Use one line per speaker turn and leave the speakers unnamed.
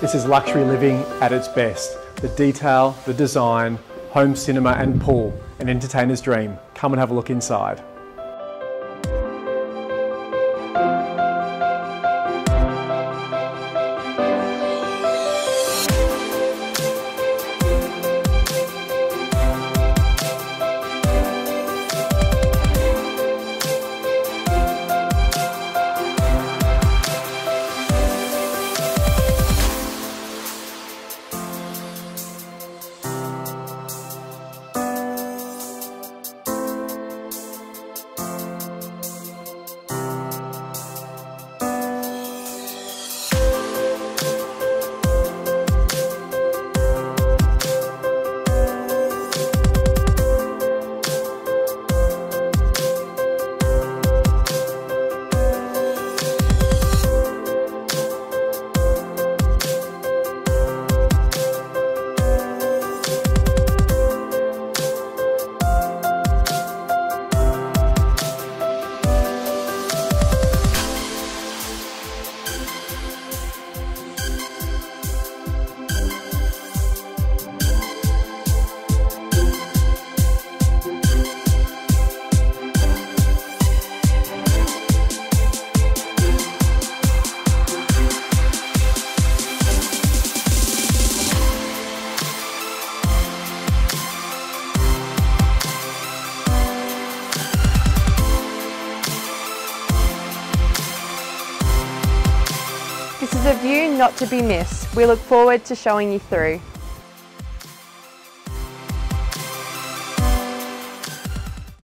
This is luxury living at its best. The detail, the design, home cinema and pool, an entertainer's dream. Come and have a look inside.
This is a view not to be missed. We look forward to showing you through.